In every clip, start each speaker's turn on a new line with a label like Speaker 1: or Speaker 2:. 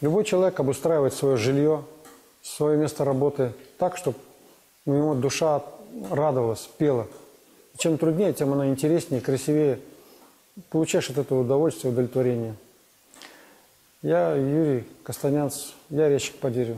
Speaker 1: Любой человек обустраивает свое жилье, свое место работы так, чтобы у него душа радовалась, пела. Чем труднее, тем она интереснее, красивее. Получаешь от этого удовольствие, удовлетворение. Я Юрий Костанянц, я резчик по дереву.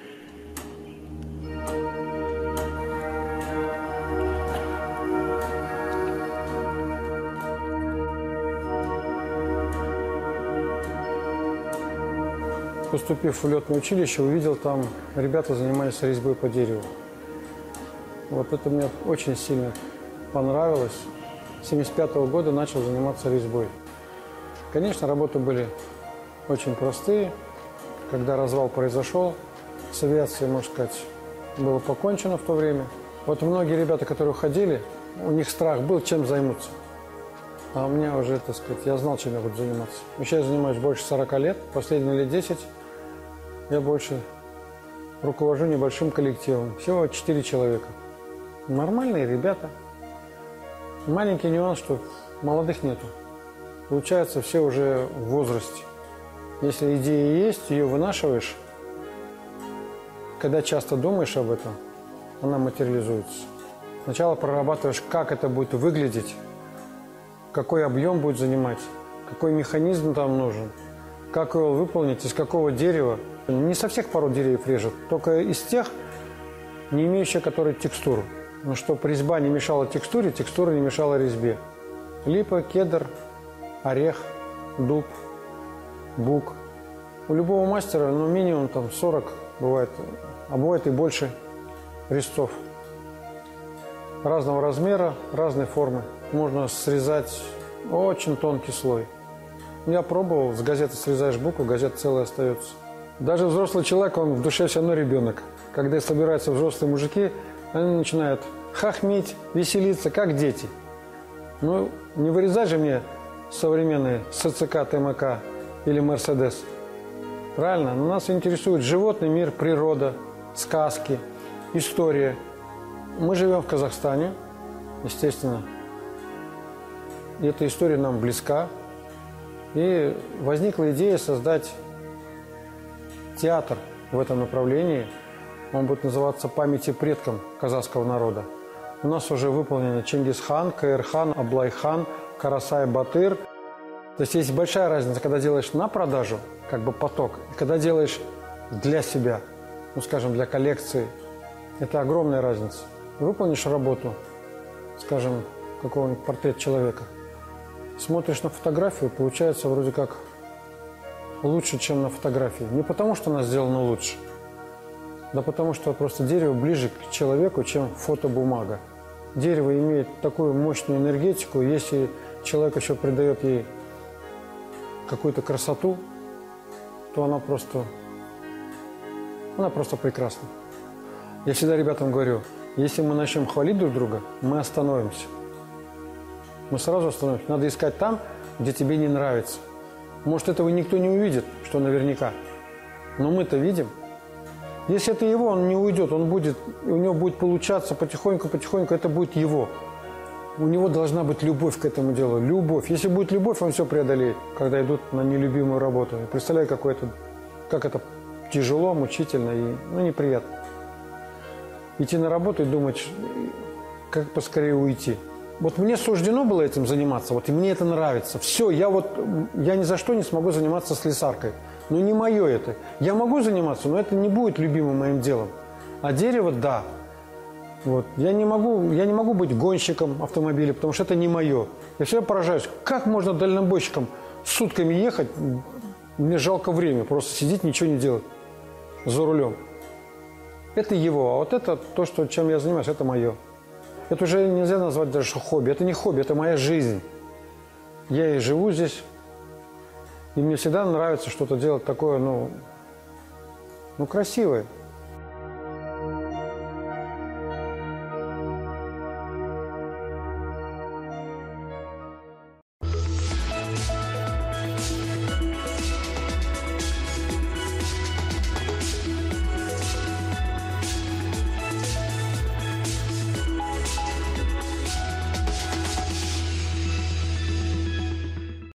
Speaker 1: Поступив в летное училище, увидел там, ребята занимались резьбой по дереву. Вот это мне очень сильно понравилось. С 1975 года начал заниматься резьбой. Конечно, работы были очень простые. Когда развал произошел, с авиацией, можно сказать, было покончено в то время. Вот многие ребята, которые уходили, у них страх был, чем займутся. А у меня уже, так сказать, я знал, чем я буду заниматься. Сейчас я занимаюсь больше 40 лет, последние лет 10 я больше руковожу небольшим коллективом. Всего 4 человека. Нормальные ребята. Маленький нюанс, что молодых нету. Получается, все уже в возрасте. Если идея есть, ее вынашиваешь, когда часто думаешь об этом, она материализуется. Сначала прорабатываешь, как это будет выглядеть, какой объем будет занимать, какой механизм там нужен, как его выполнить, из какого дерева. Не со всех пород деревьев режут, только из тех, не имеющих которые текстуру. Но чтобы резьба не мешала текстуре, текстура не мешала резьбе. Липа, кедр, орех, дуб, бук. У любого мастера, ну, минимум там 40 бывает, а бывает и больше резцов. Разного размера, разной формы. Можно срезать очень тонкий слой. Я пробовал, с газеты срезаешь букву, газета целая остается. Даже взрослый человек, он в душе все равно ребенок. Когда собираются взрослые мужики, они начинают хохмить, веселиться, как дети. Ну, не вырезать же мне современные СЦК, ТМК или Мерседес. Правильно? Но нас интересует животный мир, природа, сказки, история. Мы живем в Казахстане, естественно. И эта история нам близка. И возникла идея создать театр в этом направлении. Он будет называться «Памяти предкам казахского народа». У нас уже выполнены Чингисхан, Каирхан, Аблайхан, Карасай-Батыр. То есть есть большая разница, когда делаешь на продажу, как бы поток, и когда делаешь для себя, ну, скажем, для коллекции. Это огромная разница. Выполнишь работу, скажем, какого-нибудь портрет человека, смотришь на фотографию, получается вроде как лучше, чем на фотографии. Не потому, что она сделана лучше, да потому, что просто дерево ближе к человеку, чем фотобумага. Дерево имеет такую мощную энергетику, если человек еще придает ей какую-то красоту, то она просто прекрасна. Я всегда ребятам говорю, если мы начнем хвалить друг друга, мы остановимся. Мы сразу остановимся. Надо искать там, где тебе не нравится. Может, этого никто не увидит, что наверняка. Но мы-то видим. Если это его, он не уйдет, у него будет получаться потихоньку, это будет его. У него должна быть любовь к этому делу. Любовь. Если будет любовь, он все преодолеет, когда идут на нелюбимую работу. Я представляю, как это тяжело, мучительно и неприятно. Идти на работу и думать, как поскорее уйти. Вот мне суждено было этим заниматься, вот и мне это нравится. Все, я ни за что не смогу заниматься слесаркой. Ну, не мое это. Я могу заниматься, но это не будет любимым моим делом. А дерево – да. Вот. Я не могу быть гонщиком автомобиля, потому что это не мое. Я всегда поражаюсь, как можно дальнобойщиком сутками ехать, мне жалко время, просто сидеть, ничего не делать за рулем. Это его, а вот это то, чем я занимаюсь, это мое. Это уже нельзя назвать даже хобби. Это не хобби, это моя жизнь. Я и живу здесь. И мне всегда нравится что-то делать такое, красивое.